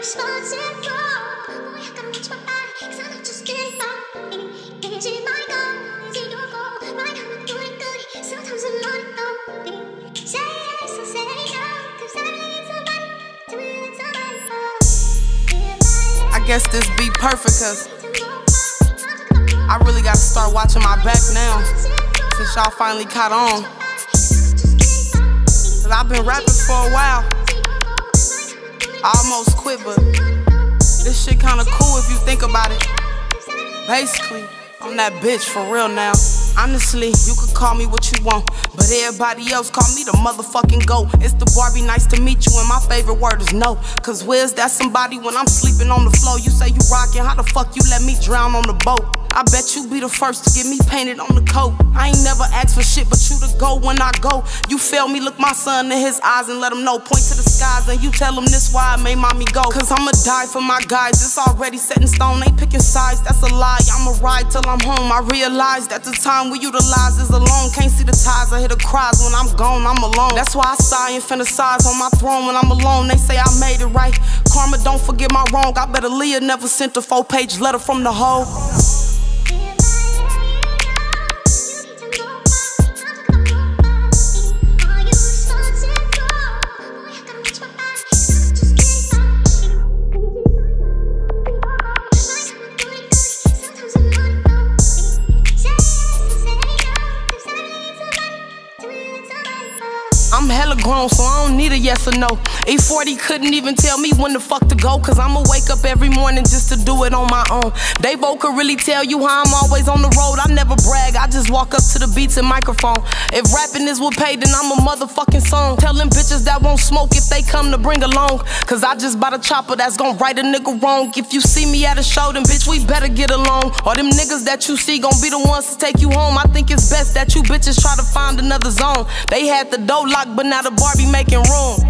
I guess this be perfect, cause I really gotta start watching my back now, since y'all finally caught on. Cause I've been rapping for a while. I almost quit, but this shit kinda cool if you think about it. Basically, I'm that bitch for real now. Honestly, you could call me what you want, but everybody else call me the motherfucking GOAT. It's the Barbie, nice to meet you, and my favorite word is no. Cause where's that somebody when I'm sleeping on the floor? You say you rockin', how the fuck you let me drown on the boat? I bet you be the first to get me painted on the coat. I ain't never asked for shit, but you to go when I go. You feel me, look my son in his eyes and let him know. Point to the skies and you tell him this why I made mommy go. Cause I'ma die for my guys, it's already set in stone. Ain't picking sides, that's a lie, I'ma ride till I'm home. I realize that the time we utilize is alone. Can't see the ties, I hear the cries when I'm gone, I'm alone. That's why I sigh and fantasize on my throne when I'm alone. They say I made it right, karma don't forget my wrong. I bet Aaliyah never sent a 4-page letter from the hoe. I'm hella grown, so I don't need a yes or no. E40 couldn't even tell me when the fuck to go, cause I'ma wake up every morning just to do it on my own. Davo could really tell you how I'm always on the road. I never brag, I just walk up to the beats and microphone. If rapping is what paid, then I'm a motherfucking song. Tell them bitches that won't smoke if they come to bring along, cause I just bought a chopper that's gon' right a nigga wrong. If you see me at a show, then bitch, we better get along, or them niggas that you see gon' be the ones to take you home. I think it's best that you bitches try to find another zone. They had the door locked, but now the Barbie making room.